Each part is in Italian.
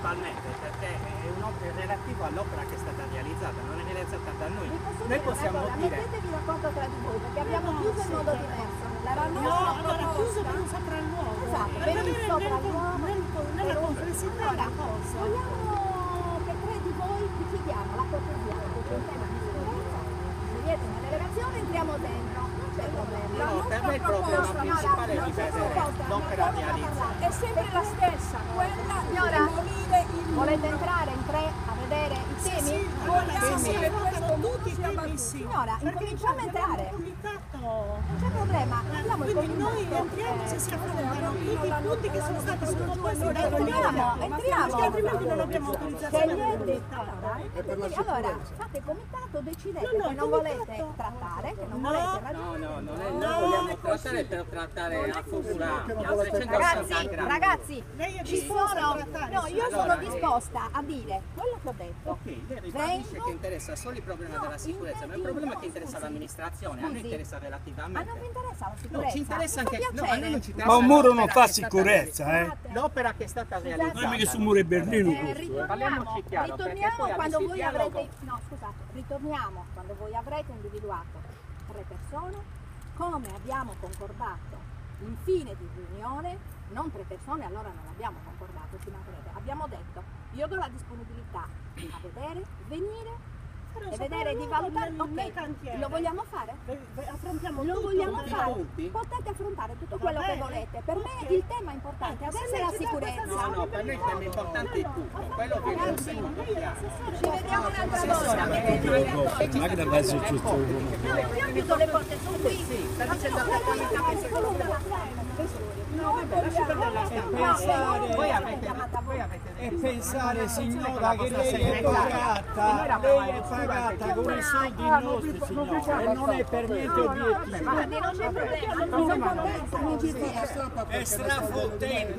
principalmente perché è un'opera relativa all'opera che è stata realizzata, non è realizzata da noi. Noi possiamo dire... Mettetevi d'accordo tra di voi, perché abbiamo chiuso in modo diverso. Allora chiuso per un sopralluogo. Esatto, per il sopralluogo. Nella complessità della cosa. Vogliamo che tre di voi vi chiediamo la cortesia, perché c'è un tema di sicurezza. Scegliete una delegazione, entriamo dentro, non c'è problema. No, per me il problema principale è rivedere l'opera realizzata. È sempre la stessa, quella di demolire il muro. Volete entrare in tre a vedere i temi? Vogliamo che questo Tutti i temi sì. Signora, incominciamo a entrare. Non c'è problema, abbiamo il Quindi noi comunicato. entriamo se si affrontano tutti i punti che sono stati sottoposti da Entriamo. perché altrimenti non abbiamo autorizzazione per commentare. Allora, fate il comitato, decidete che non volete trattare, che non volete ragionare. Noi vogliamo trattare per trattare a formula a 360 gradi. Ragazzi, ci sono. No, io sono Allora, disposta a dire quello che ho detto. Ok, lei ribadisce che interessa solo il problema della sicurezza, ma è un problema che interessa all'amministrazione, a noi interessa Ma relativamente. non vi interessa la No, sicurezza? ci interessa Mi fa anche. No, a piacere. noi non ci interessa. Ma un muro non l'opera fa che è stata sicurezza, realizzata. L'opera che è stata realizzata. Non è mica sul muro di Berlino questo. Ritorniamo Parliamoci chiaro, perché ritorniamo poi quando adesso voi il dialogo- avrete. No, scusate, ritorniamo quando voi avrete individuato tre persone, come abbiamo concordato in fine di riunione, non tre persone, allora non abbiamo concordato, ci mancherebbe. Abbiamo detto, io do la disponibilità a vedere, venire e vedere di valutare. Ok, lo vogliamo fare? Affrontiamo Lo tutto. vogliamo tutti i fare? punti? Potete affrontare tutto quello che volete. Per me il tema importante adesso è la sicurezza. No, per noi il tema importante è tutto. Quello che non si chiaro. Ci vediamo un'altra volta. Magda va su tutto. Io chiudo le porte, sono qui. Sta dicendo esattamente questo. No, vabbè, lasci perdere la stampa. Voi avete E deciso, pensare signora che vostra lei è segretaria. pagata con i soldi nostri signora e non è per niente obiettivo. Guardi, non c'è problema, sono contenta che ci sia. È strafottente.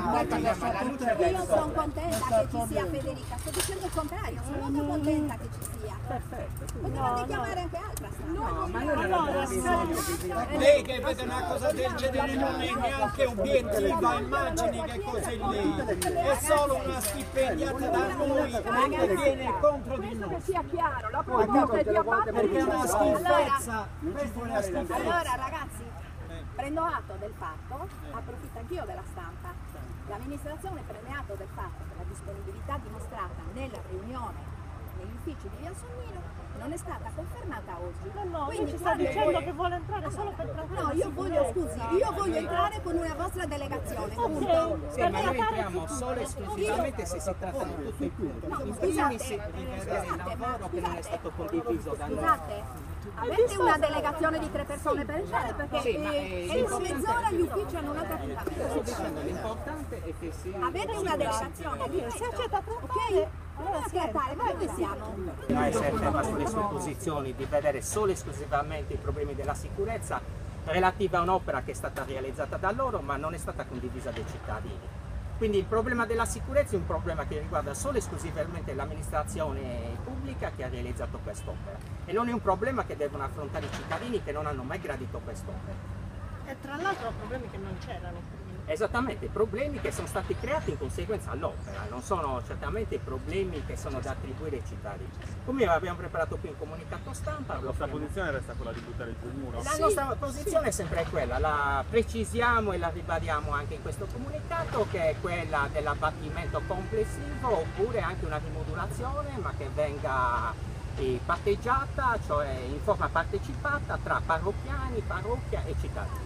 Io sono contenta che ci sia Federica, sto dicendo il contrario, sono molto contenta che ci sia. Potevate chiamare anche altra No, ma noi non abbiamo bisogno di Lei che vede una cosa del genere non è neanche obiettiva, immagini che cos'è lei. È solo una stipendiata da noi che viene contro di Penso noi. che sia chiaro, la proposta è di abbattere Perché è il una muro. schifezza, questa è una schifezza. Allora ragazzi, prendo atto del fatto, approfitto anch'io della stampa. L'amministrazione prende atto del fatto che la disponibilità dimostrata nella riunione negli uffici di Via Sonnino non è stata confermata oggi. No, Quindi ci sta quando dicendo voi- che vuole entrare solo per trattare. No, io voglio entrare con una vostra delegazione, punto. Sì, ma noi entriamo solo e esclusivamente se si tratta di tutto il punto. In primis rivedere il lavoro che non è stato condiviso da noi. Scusate, avete una delegazione di tre persone per entrare perché Sì, ma entro mezz'ora gli uffici hanno un'altra Sto dicendo l'importante è che si... Avete una delegazione di Se accetta ok? Non aspettare, ma dove siamo? Noi si è ferma sulle sue posizioni di vedere solo e esclusivamente i problemi della sicurezza relativa a un'opera che è stata realizzata da loro ma non è stata condivisa dai cittadini. Quindi il problema della sicurezza è un problema che riguarda solo e esclusivamente l'amministrazione pubblica che ha realizzato quest'opera e non è un problema che devono affrontare i cittadini che non hanno mai gradito quest'opera. E tra l'altro problemi che non c'erano. Esattamente, problemi che sono stati creati in conseguenza all'opera, non sono certamente problemi che sono da attribuire ai cittadini. Come abbiamo preparato qui un comunicato stampa, La vostra posizione resta quella di buttare giù il muro? la nostra posizione è sempre quella, la precisiamo e la ribadiamo anche in questo comunicato, che è quella dell'abbattimento complessivo oppure anche una rimodulazione ma che venga patteggiata, cioè in forma partecipata tra parrocchiani, parrocchia e cittadini.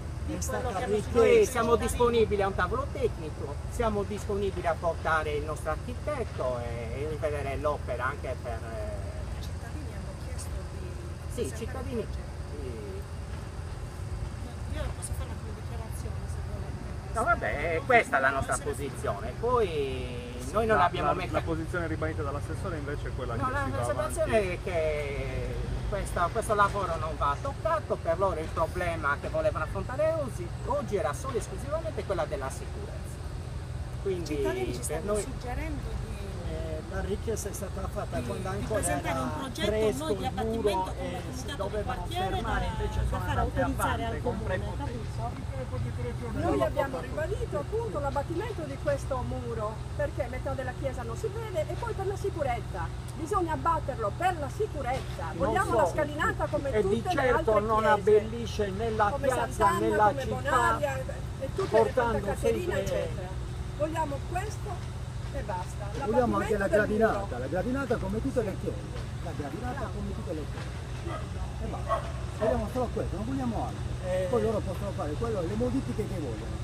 Noi siamo disponibili a un tavolo tecnico, siamo disponibili a portare il nostro architetto e rivedere l'opera anche per... I cittadini hanno chiesto di... Sì, i cittadini... Io posso fare una dichiarazione se volete. No vabbè, questa è la nostra posizione, poi noi non abbiamo mai... La posizione ribadita dall'assessore invece è quella No, che la si va situazione avanti. è che questo lavoro non va toccato, per loro il problema che volevano affrontare oggi era solo e esclusivamente quella della sicurezza. Quindi I cittadini ci per stanno noi... suggerendo di La richiesta è stata fatta quando di ancora presentare un era progetto fresco noi di il muro abbattimento e come si comitato del dovevano quartiere fermare, invece da sono far andati autorizzare avanti al con comune, prepotenza. capito? Noi abbiamo ribadito appunto l'abbattimento di questo muro perché metà della chiesa non si vede e poi per la sicurezza. Bisogna abbatterlo per la sicurezza. Vogliamo Non la so, scalinata come e tutte di le certo altre non chiese. abbellisce né la Come piazza Sant'Anna, né la come città, Bonaria e tutte le portando Santa Caterina, sempre- eccetera. Vogliamo questo e basta. Vogliamo anche la L'abbattimento del muro. gradinata, la gradinata come tutte le chiese, la gradinata come tutte le chiese. E basta. Vogliamo solo questo, non vogliamo altro. Poi loro possono fare quello, le modifiche che vogliono.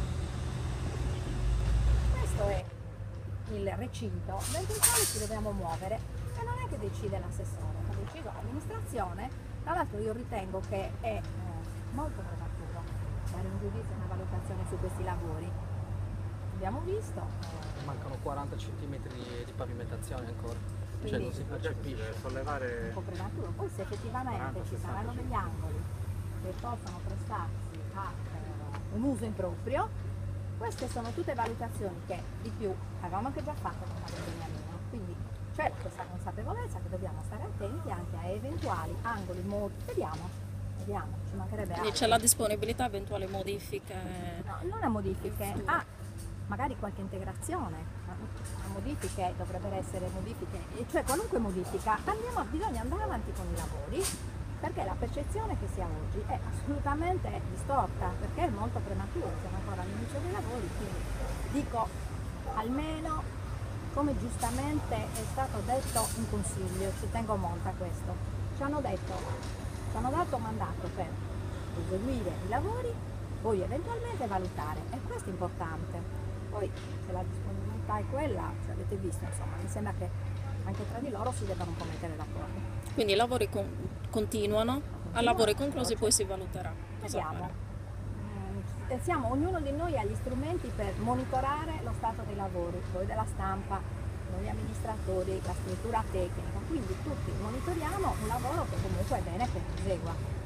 Questo è il recinto dentro il quale ci dobbiamo muovere e non è che decide l'assessore, ha deciso l'amministrazione. Tra l'altro io ritengo che è molto prematuro dare un giudizio e una valutazione su questi lavori. Abbiamo visto, Mancano 40 cm di pavimentazione ancora, cioè quindi non si Deve percepisce. un sollevare po' prematuro. Poi se effettivamente 40, ci saranno 60, degli angoli che possano prestarsi a un uso improprio, queste sono tutte valutazioni che di più avevamo anche già fatto con Padre Beniamino. Quindi c'è questa consapevolezza che dobbiamo stare attenti anche a eventuali angoli, modi. Vediamo, ci mancherebbe Quindi altro. c'è la disponibilità a eventuali modifiche. No, non a modifiche, magari qualche integrazione. A modifiche dovrebbero essere modifiche, cioè qualunque modifica, bisogna andare avanti con i lavori perché la percezione che si ha oggi è assolutamente distorta, perché è molto prematuro, siamo ancora all'inizio dei lavori, quindi dico almeno come giustamente è stato detto in consiglio, ci tengo molto a questo, ci hanno dato mandato per eseguire i lavori, poi eventualmente valutare, e questo è importante. Poi se la disponibilità è quella, avete visto, insomma, mi sembra che anche tra di loro si debbano un po' mettere d'accordo. Quindi i lavori continuano, a lavori conclusi poi si valuterà cosa Vediamo. fare. Ognuno di noi ha gli strumenti per monitorare lo stato dei lavori, poi della stampa, noi amministratori, la struttura tecnica, quindi tutti monitoriamo un lavoro che comunque è bene che prosegua.